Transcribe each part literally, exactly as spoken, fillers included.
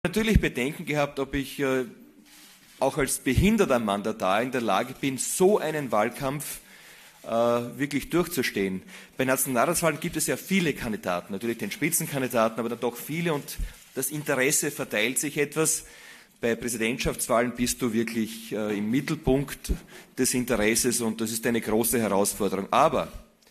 Natürlich Bedenken gehabt, ob ich äh, auch als behinderter Mandatar in der Lage bin, so einen Wahlkampf äh, wirklich durchzustehen. Bei Nationalratswahlen gibt es ja viele Kandidaten, natürlich den Spitzenkandidaten, aber dann doch viele, und das Interesse verteilt sich etwas. Bei Präsidentschaftswahlen bist du wirklich äh, im Mittelpunkt des Interesses, und das ist eine große Herausforderung. Aber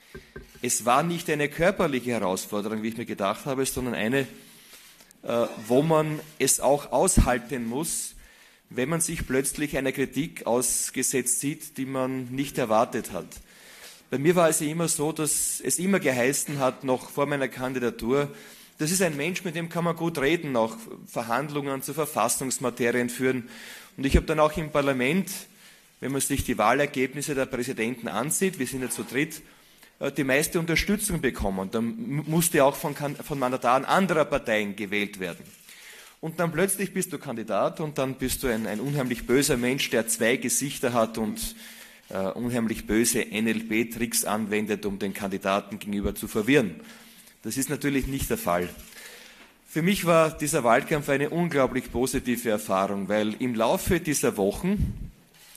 es war nicht eine körperliche Herausforderung, wie ich mir gedacht habe, sondern eine, äh, wo man es auch aushalten muss, wenn man sich plötzlich einer Kritik ausgesetzt sieht, die man nicht erwartet hat. Bei mir war es immer so, dass es immer geheißen hat, noch vor meiner Kandidatur, das ist ein Mensch, mit dem kann man gut reden, auch Verhandlungen zu Verfassungsmaterien führen. Und ich habe dann auch im Parlament, wenn man sich die Wahlergebnisse der Präsidenten ansieht, wir sind ja zu dritt, die meiste Unterstützung bekommen. Dann musste auch von, von Mandataren anderer Parteien gewählt werden. Und dann plötzlich bist du Kandidat, und dann bist du ein, ein unheimlich böser Mensch, der zwei Gesichter hat und äh, unheimlich böse N L P-Tricks anwendet, um den Kandidaten gegenüber zu verwirren. Das ist natürlich nicht der Fall. Für mich war dieser Wahlkampf eine unglaublich positive Erfahrung, weil im Laufe dieser Wochen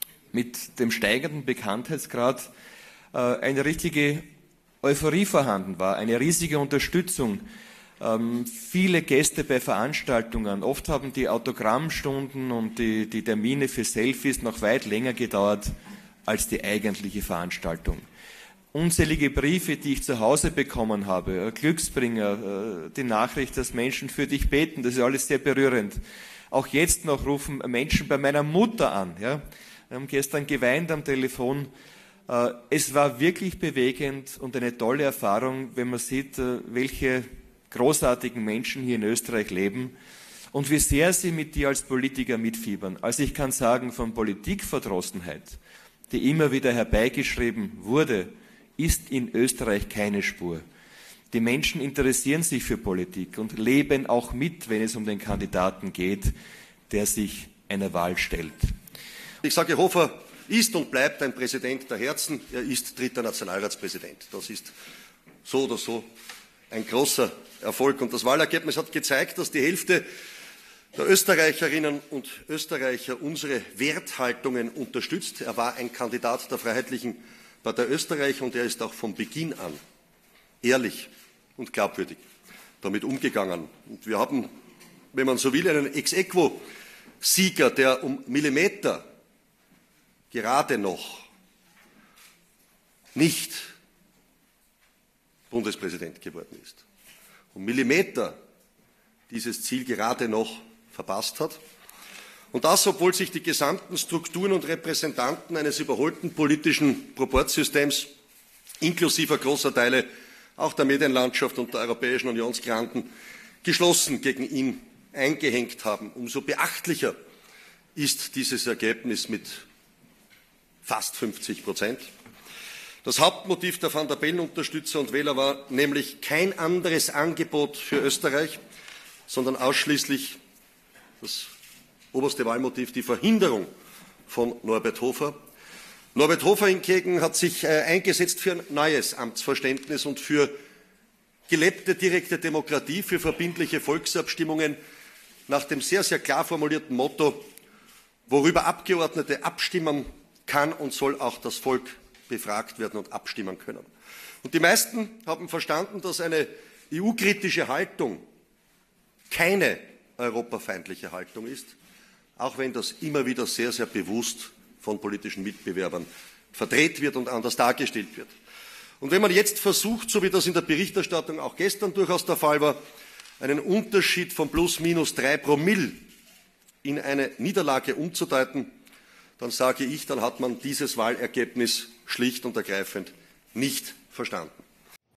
mit dem steigenden Bekanntheitsgrad äh, eine richtige Euphorie vorhanden war, eine riesige Unterstützung. Ähm, viele Gäste bei Veranstaltungen. Oft haben die Autogrammstunden und die, die Termine für Selfies noch weit länger gedauert als die eigentliche Veranstaltung. Unzählige Briefe, die ich zu Hause bekommen habe, Glücksbringer, die Nachricht, dass Menschen für dich beten, das ist alles sehr berührend. Auch jetzt noch rufen Menschen bei meiner Mutter an. Ja. Wir haben gestern geweint am Telefon. Es war wirklich bewegend und eine tolle Erfahrung, wenn man sieht, welche großartigen Menschen hier in Österreich leben und wie sehr sie mit dir als Politiker mitfiebern. Also ich kann sagen, von Politikverdrossenheit, die immer wieder herbeigeschrieben wurde, ist in Österreich keine Spur. Die Menschen interessieren sich für Politik und leben auch mit, wenn es um den Kandidaten geht, der sich einer Wahl stellt. Ich sage, Hofer ist und bleibt ein Präsident der Herzen. Er ist dritter Nationalratspräsident. Das ist so oder so ein großer Erfolg. Und das Wahlergebnis hat gezeigt, dass die Hälfte der Österreicherinnen und Österreicher unsere Werthaltungen unterstützt. Er war ein Kandidat der Freiheitlichen Partei Österreich, und er ist auch von Beginn an ehrlich und glaubwürdig damit umgegangen. Und wir haben, wenn man so will, einen Ex-Aequo-Sieger, der um Millimeter gerade noch nicht Bundespräsident geworden ist. Um Millimeter dieses Ziel gerade noch verpasst hat. Und das, obwohl sich die gesamten Strukturen und Repräsentanten eines überholten politischen Proportsystems inklusive großer Teile auch der Medienlandschaft und der Europäischen Unionsgranten geschlossen gegen ihn eingehängt haben. Umso beachtlicher ist dieses Ergebnis mit fast fünfzig Prozent. Das Hauptmotiv der Van der Bellen-Unterstützer und Wähler war nämlich kein anderes Angebot für Österreich, sondern ausschließlich das oberste Wahlmotiv, die Verhinderung von Norbert Hofer. Norbert Hofer hingegen hat sich äh, eingesetzt für ein neues Amtsverständnis und für gelebte direkte Demokratie, für verbindliche Volksabstimmungen nach dem sehr, sehr klar formulierten Motto, worüber Abgeordnete abstimmen kann und soll auch das Volk befragt werden und abstimmen können. Und die meisten haben verstanden, dass eine E U-kritische Haltung keine europafeindliche Haltung ist, auch wenn das immer wieder sehr, sehr bewusst von politischen Mitbewerbern verdreht wird und anders dargestellt wird. Und wenn man jetzt versucht, so wie das in der Berichterstattung auch gestern durchaus der Fall war, einen Unterschied von plus minus drei Promille in eine Niederlage umzudeuten, dann sage ich, dann hat man dieses Wahlergebnis schlicht und ergreifend nicht verstanden.